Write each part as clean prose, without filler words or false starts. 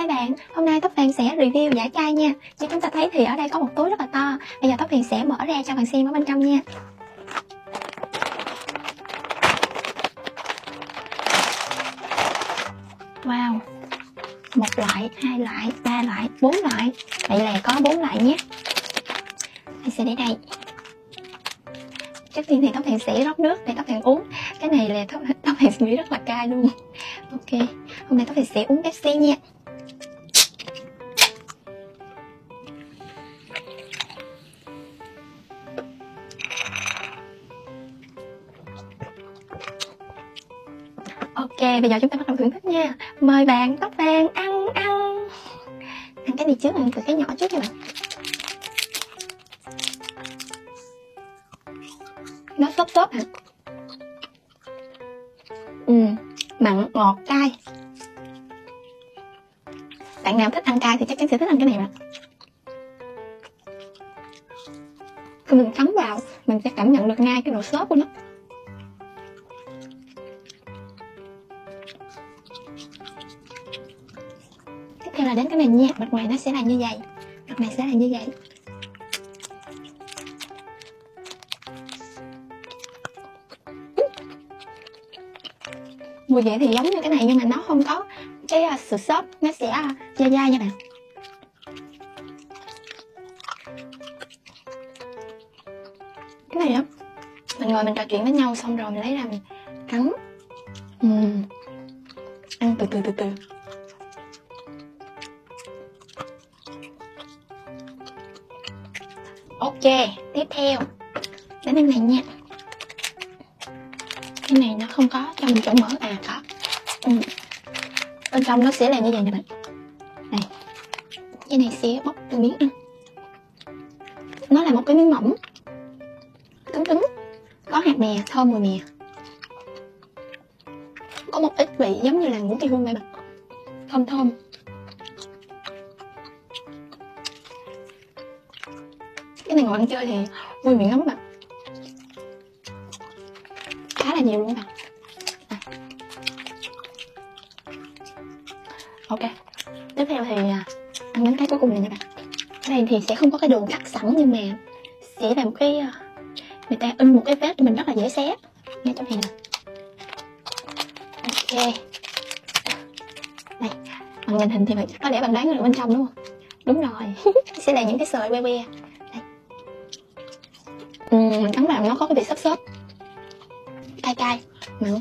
Hai bạn, hôm nay Tóc Vàng sẽ review giải chai nha. Như chúng ta thấy thì ở đây có một túi rất là to. Bây giờ Tóc Vàng sẽ mở ra cho bạn xem ở bên trong nha. Wow, một loại, hai loại, ba loại, 4 loại. Vậy là có 4 loại nhé. Mình sẽ để đây. Trước tiên thì Tóc Vàng sẽ rót nước để Tóc Vàng uống. Cái này là Tóc Vàng nghĩ rất là cay luôn. Ok, hôm nay Tóc Vàng sẽ uống Pepsi nha. Ok, bây giờ chúng ta bắt đầu thưởng thức nha. Mời bạn Tóc Vàng ăn. Ăn cái này trước, ăn từ cái nhỏ trước nha bạn. Nó xốp hả? Mặn, ngọt, cay. Bạn nào thích ăn cay thì chắc chắn sẽ thích ăn cái này mà. Khi mình cắn vào, mình sẽ cảm nhận được ngay cái độ xốp của nó. Tiếp theo là đến cái này nha, bề ngoài nó sẽ là như vậy. Bề ngoài sẽ là như vậy. Mùi vị thì giống như cái này nhưng mà nó không có cái sự xốp, nó sẽ dai dai nha bạn. Cái này á, mình ngồi mình trò chuyện với nhau xong rồi mình lấy ra mình cắn. Ăn từ từ. Ok, tiếp theo đến cái này nha. Cái này nó không có cho mình chỗ mở, có. Bên trong nó sẽ là như vậy nè bạn. Này, cái này sẽ bóc từ miếng ăn. Nó là một cái miếng mỏng, cứng, có hạt mè, thơm mùi mè. Có một ít vị giống như là ngũ kỳ hương vậy bạn, thơm. Cái này ngồi ăn chơi thì vui miệng lắm các bạn, khá là nhiều luôn các bạn. Ok, tiếp theo thì ăn đến cái cuối cùng này nha bạn. Cái này thì sẽ không có cái đường cắt sẵn nhưng mà sẽ là một cái người ta in một cái vết cho mình rất là dễ xé ngay trong này nè. Ok, này, bằng nhìn hình thì bạn có để bạn đoán được bên trong đúng không? Đúng rồi. Sẽ là những cái sợi que. Đây. Mình cắn vào nó có cái vị xốp, cay, mặn.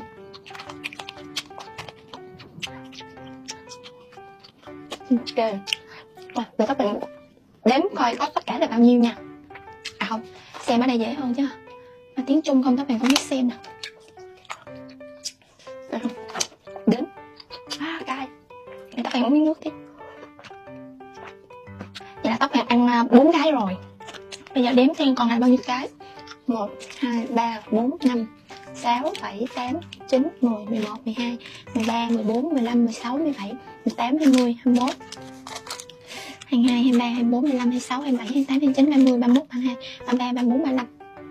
Ok, để các bạn đếm coi có tất cả là bao nhiêu nha. Không, xem ở đây dễ hơn chứ. Mà tiếng Trung không, các bạn không biết xem nè. Đếm. Cay. Để các bạn uống miếng nước tiếp. Vậy là các bạn ăn 4 cái rồi. Bây giờ đếm xem còn lại bao nhiêu cái. 1, 2, 3, 4, 5, 6, 7, 8, 9, 10, 11, 12, 13, 14, 15, 16, 17, 18, 20, 21, 22, 23, 24, 25, 26, 27, 28, 29, 30, 31, 32, 33, 34, 35.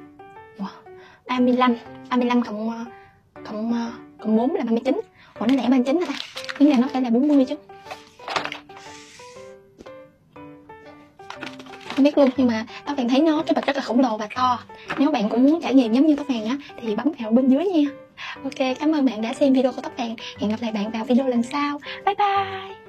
Wow, 35 cộng 4 là 39. Ủa nó lẻ 39 hả ta? Nhưng là nó phải là 40 chứ. Không biết luôn, nhưng mà Tóc Vàng thấy nó cái bịch rất là khổng lồ và to. Nếu bạn cũng muốn trải nghiệm giống như Tóc Vàng á thì bấm vào bên dưới nha. Ok, cảm ơn bạn đã xem video của Tóc Vàng. Hẹn gặp lại bạn vào video lần sau. Bye bye.